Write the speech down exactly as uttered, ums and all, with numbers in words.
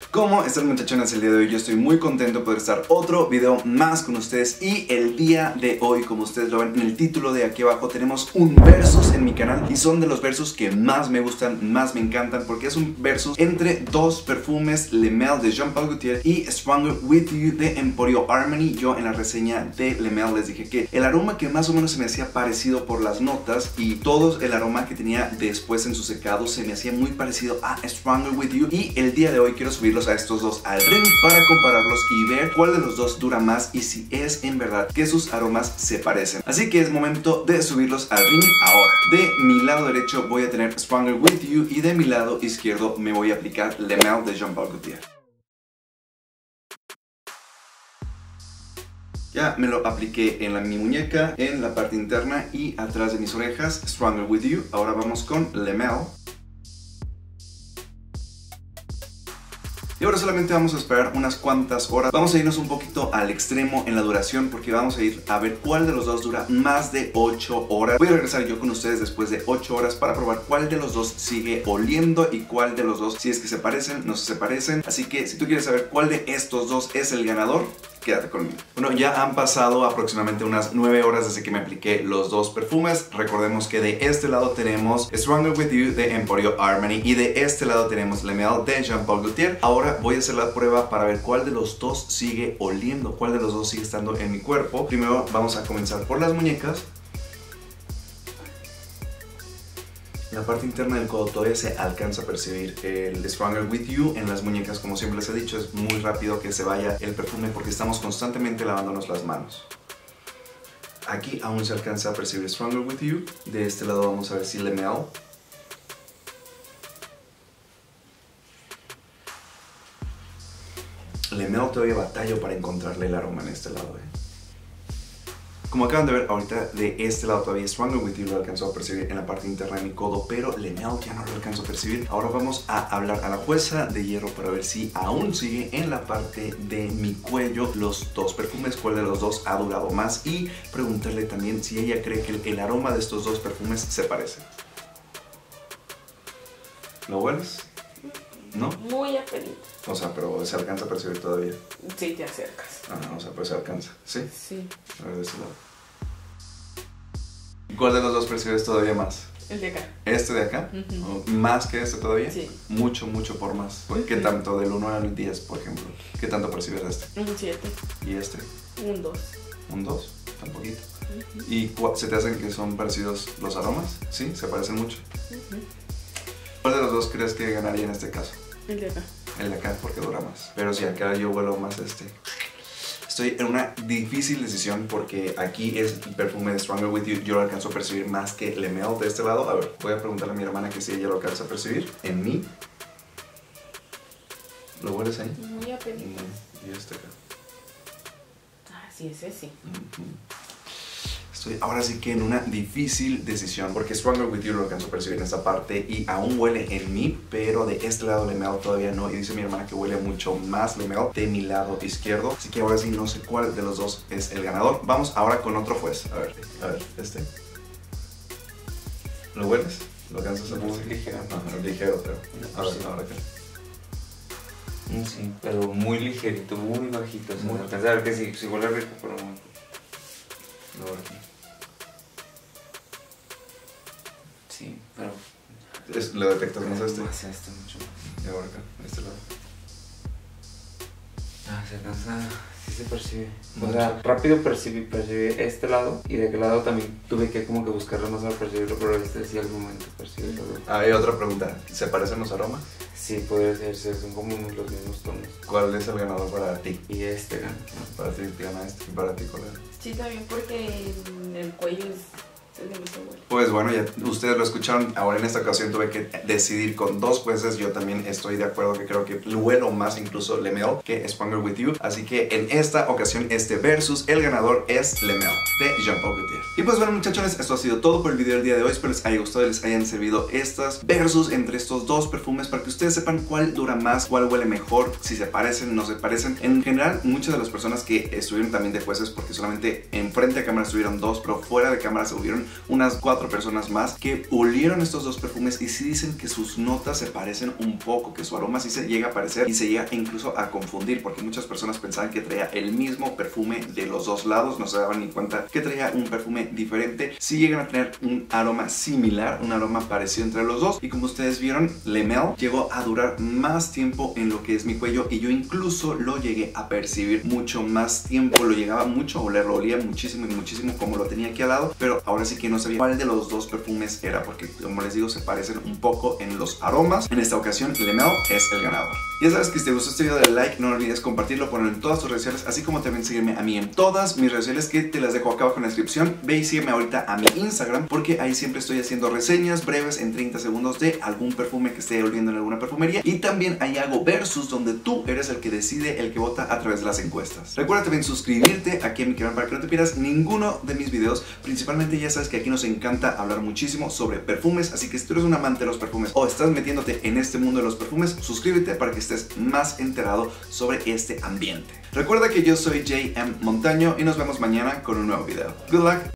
¿Cómo están, muchachones? El día de hoy yo estoy muy contento de poder estar otro video más con ustedes. Y el día de hoy, como ustedes lo ven en el título de aquí abajo, tenemos un versus en mi canal. Y son de los versus que más me gustan, más me encantan, porque es un versus entre dos perfumes, Le Male de Jean Paul Gaultier y Stronger With You de Emporio Armani. Yo en la reseña de Le Male les dije que el aroma que más o menos se me hacía parecido por las notas, y todo el aroma que tenía después en su secado se me hacía muy parecido a Stronger With You. Y el día de hoy quiero subirlos a estos dos al ring para compararlos y ver cuál de los dos dura más y si es en verdad que sus aromas se parecen. Así que es momento de subirlos al ring ahora. De mi lado derecho voy a tener Stronger With You y de mi lado izquierdo me voy a aplicar Le Male de Jean Paul Gaultier. Ya me lo apliqué en la, mi muñeca, en la parte interna y atrás de mis orejas. Stronger With You. Ahora vamos con Le Male. Y ahora solamente vamos a esperar unas cuantas horas. Vamos a irnos un poquito al extremo en la duración, porque vamos a ir a ver cuál de los dos dura más de ocho horas. Voy a regresar yo con ustedes después de ocho horas para probar cuál de los dos sigue oliendo y cuál de los dos, si es que se parecen, no se parecen. Así que si tú quieres saber cuál de estos dos es el ganador, quédate conmigo. Bueno, ya han pasado aproximadamente unas nueve horas desde que me apliqué los dos perfumes. Recordemos que de este lado tenemos Stronger With You de Emporio Armani y de este lado tenemos Le Male de Jean Paul Gaultier. Ahora voy a hacer la prueba para ver cuál de los dos sigue oliendo, cuál de los dos sigue estando en mi cuerpo. Primero vamos a comenzar por las muñecas. En la parte interna del codo todavía se alcanza a percibir el Stronger With You. En las muñecas, como siempre les he dicho, es muy rápido que se vaya el perfume porque estamos constantemente lavándonos las manos. Aquí aún se alcanza a percibir Stronger With You. De este lado vamos a ver si Le Male. Le Male todavía batallo para encontrarle el aroma en este lado, ¿eh? Como acaban de ver, ahorita de este lado todavía Stronger With You lo alcanzó a percibir en la parte interna de mi codo, pero Le Male ya no lo alcanzo a percibir. Ahora vamos a hablar a la jueza de hierro para ver si aún sigue en la parte de mi cuello los dos perfumes, cuál de los dos ha durado más, y preguntarle también si ella cree que el, el aroma de estos dos perfumes se parece. ¿Lo hueles? ¿No? Muy apenas. O sea, pero se alcanza a percibir todavía. Sí, te acercas. Ah, o sea, pero se alcanza. ¿Sí? Sí. A ver, de ese lado. ¿Cuál de los dos percibes todavía más? El de acá. ¿Este de acá? Uh-huh. ¿Más que este todavía? Sí. Mucho, mucho por más. Uh-huh. ¿Qué tanto? Del uno al diez, por ejemplo. ¿Qué tanto percibes de este? Un siete. ¿Y este? Un dos. ¿Un dos? Tan poquito. Uh-huh. ¿Y se te hacen que son parecidos los aromas? ¿Sí? ¿Se parecen mucho? Uh-huh. ¿Cuál de los dos crees que ganaría en este caso? El de acá. El de acá, porque dura más. Pero si acá yo huelo más este. Estoy en una difícil decisión porque aquí es el perfume de Stronger With You. Yo lo alcanzo a percibir más que Le Male de este lado. A ver, voy a preguntarle a mi hermana que si ella lo alcanza a percibir. En mí. ¿Lo hueles ahí? Muy apenas. Y este acá. Ah, sí, ese sí. Uh-huh. Estoy ahora sí que en una difícil decisión porque Stronger With You lo alcanzo a percibir en esta parte y aún huele en mí, pero de este lado Le Male todavía no. Y dice mi hermana que huele mucho más Le Male de mi lado izquierdo. Así que ahora sí no sé cuál de los dos es el ganador. Vamos ahora con otro juez. A ver, a ver, este. ¿Lo hueles? ¿Lo alcanzas a percibir? Muy ligero. No, ligero, pero. A ver, ahora acá. Sí, pero muy ligerito, muy bajito. O sea, Muy. alcanza a ver que sí, sí huele rico, pero muy... A ver aquí. Sí, pero... Es, ¿lo detectas más a este? Más a este mucho más. Y ahora acá, este lado. Ah, se alcanza... Sí se percibe. Mucho. O sea, rápido percibí, percibí este lado y de aquel lado también tuve que como que buscarlo más para percibirlo, pero este sí al momento percibirlo. Ah, y otra pregunta. ¿Se parecen los aromas? Sí, puede ser, sí, son como los mismos tonos. ¿Cuál es el ganador para ti? Y este gana. Para ti te gana este y para ti cuál es. Sí, también porque en el cuello es el de mi abuelo. Pues bueno, ya ustedes lo escucharon. Ahora en esta ocasión tuve que decidir con dos jueces. Yo también estoy de acuerdo que creo que huelo más incluso Le Male que Stronger With You. Así que en esta ocasión este versus, el ganador es Le Male de Jean Paul Gaultier. Y pues bueno, muchachones, esto ha sido todo por el video del día de hoy. Espero les haya gustado y les hayan servido estas versus entre estos dos perfumes para que ustedes sepan cuál dura más, cuál huele mejor, si se parecen, no se parecen. En general, muchas de las personas que estuvieron también de jueces, porque solamente enfrente de cámara estuvieron dos, pero fuera de cámara se hubieron unas cuatro personas más que olieron estos dos perfumes y sí dicen que sus notas se parecen un poco, que su aroma sí se llega a parecer y se llega incluso a confundir, porque muchas personas pensaban que traía el mismo perfume de los dos lados, no se daban ni cuenta que traía un perfume diferente. Sí llegan a tener un aroma similar, un aroma parecido entre los dos, y como ustedes vieron, Le Male llegó a durar más tiempo en lo que es mi cuello y yo incluso lo llegué a percibir mucho más tiempo, lo llegaba mucho a oler, lo olía muchísimo y muchísimo como lo tenía aquí al lado, pero ahora sí que no sabía cuál de los dos perfumes era, porque como les digo se parecen un poco en los aromas. En esta ocasión Le Male es el ganador. Ya sabes que si te gustó este video, dale like, no olvides compartirlo, ponerlo en todas tus redes sociales, así como también seguirme a mí en todas mis redes sociales que te las dejo acá abajo en la descripción. Ve y sígueme ahorita a mi Instagram porque ahí siempre estoy haciendo reseñas breves en treinta segundos de algún perfume que esté oliendo en alguna perfumería, y también ahí hago versus donde tú eres el que decide, el que vota a través de las encuestas. Recuerda también suscribirte aquí a mi canal para que no te pierdas ninguno de mis videos. Principalmente ya sabes que aquí nos encanta hablar muchísimo sobre perfumes, así que si tú eres un amante de los perfumes o estás metiéndote en este mundo de los perfumes, suscríbete para que estés más enterado sobre este ambiente. Recuerda que yo soy J M Montaño y nos vemos mañana con un nuevo video. Good luck.